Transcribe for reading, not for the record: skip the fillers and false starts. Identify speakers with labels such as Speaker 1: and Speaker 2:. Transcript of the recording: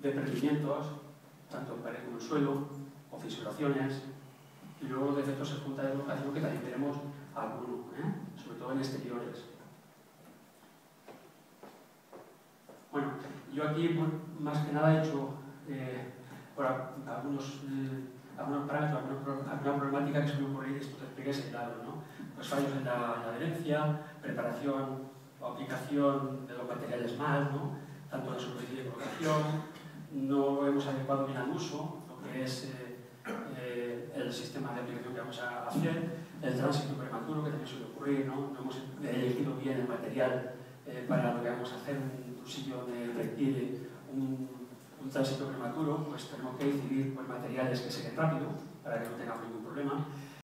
Speaker 1: de prendimientos, tanto en pared como en suelo, o fisuraciones, y luego defectos en junta de colocación, que también tenemos alguno, sobre todo en exteriores. Bueno, yo aquí más que nada he hecho algunos parámetros, alguna problemática que se me ocurre y esto te expliqué señalado, ¿no? Pues fallos en la adherencia, preparación o aplicación de los materiales mal, ¿no? Tanto en la superficie de colocación, no hemos adecuado bien al uso, lo que es el sistema de aplicación que vamos a hacer, el tránsito prematuro, que también suele ocurrir, ¿no? No hemos elegido bien el material para lo que vamos a hacer, un sitio donde requiere un tránsito prematuro, pues tenemos que decidir pues, materiales que sequen rápido para que no tengamos ningún problema.